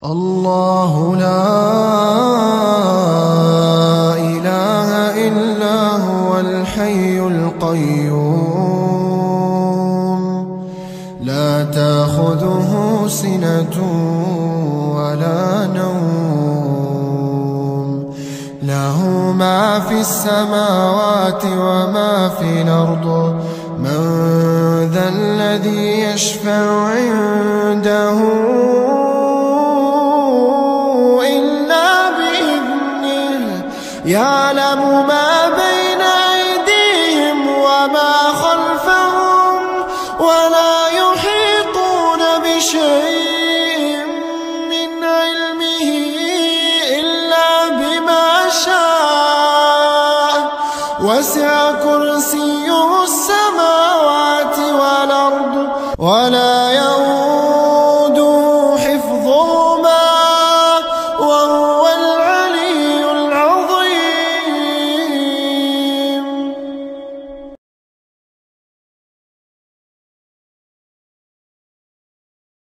الله لا إله إلا هو الحي القيوم لا تأخذه سنة ولا نوم له ما في السماوات وما في الأرض من ذا الذي يشفع عنده يعلم ما بين أيديهم وما خلفهم ولا يحيطون بشيء من علمه إلا بما شاء وسع كرسيه السماوات والأرض ولا